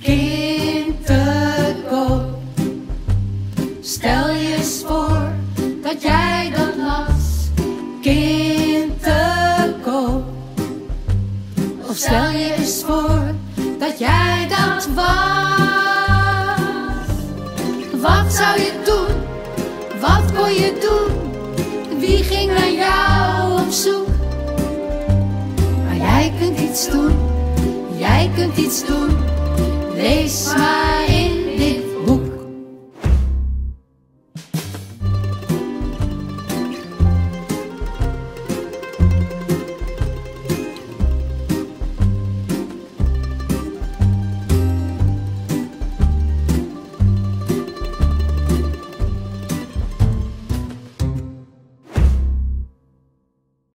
kind te koop. Stel je eens voor dat jij dat las, kind te koop. Of stel je eens voor dat jij dat was. Wat zou je doen? Wat kon je doen? Wie ging naar jou op zoek? Maar jij kunt iets doen, jij kunt iets doen. Lees maar in dit